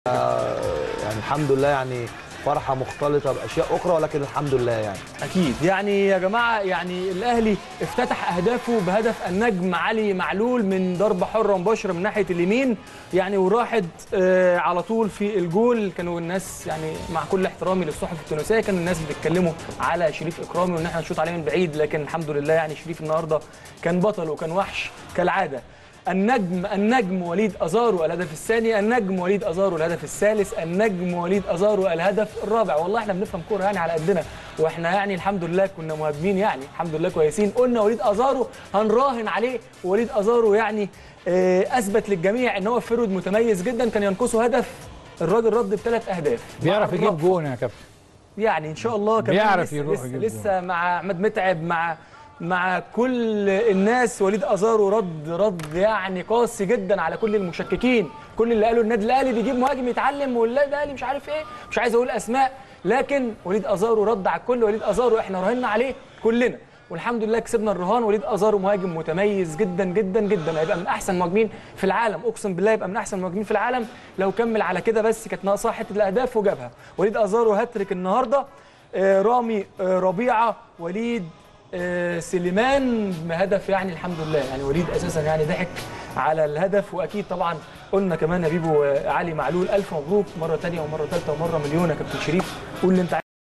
يعني الحمد لله، يعني فرحه مختلطه باشياء اخرى، ولكن الحمد لله يعني اكيد. يعني يا جماعه، يعني الاهلي افتتح اهدافه بهدف النجم علي معلول من ضربه حره مباشره من ناحيه اليمين، يعني وراحت على طول في الجول. كانوا الناس يعني مع كل احترامي للصحف التونسيه كانوا الناس بيتكلموا على شريف اكرامي وان احنا نشوط عليه من بعيد، لكن الحمد لله يعني شريف النهارده كان بطل وكان وحش كالعاده. النجم وليد أزارو الهدف الثاني، النجم وليد أزارو الهدف الثالث، النجم وليد أزارو الهدف الرابع. والله احنا بنفهم كوره يعني على قدنا، واحنا يعني الحمد لله كنا مهاجمين يعني الحمد لله كويسين. قلنا وليد أزارو هنراهن عليه، ووليد أزارو يعني اثبت للجميع ان هو فرود متميز جدا. كان ينقصه هدف، الراجل رد ب3 أهداف. بيعرف يجيب جون يا كابتن، يعني ان شاء الله كمان بيعرف يروح يجيب لسه مع احمد متعب مع كل الناس. وليد أزارو رد يعني قاسي جدا على كل المشككين، كل اللي قالوا النادي الاهلي بيجيب مهاجم يتعلم والنادي الاهلي مش عارف ايه، مش عايز اقول اسماء، لكن وليد أزارو رد على الكل. وليد أزارو احنا راهنا عليه كلنا والحمد لله كسبنا الرهان. وليد أزارو مهاجم متميز جدا جدا جدا، هيبقى من احسن المهاجمين في العالم، اقسم بالله يبقى من احسن المهاجمين في العالم لو كمل على كده، بس كانت ناقصاه حته الاهداف وجابها. وليد أزارو هاتريك النهارده، رامي ربيعه، وليد سليمان بهدف. يعني الحمد لله يعني وليد اساسا يعني ضحك على الهدف. واكيد طبعا قلنا كمان يا بيبو علي معلول الف مبروك مره ثانيه ومره ثالثه ومره مليون يا كابتن شريف. قول اللي انت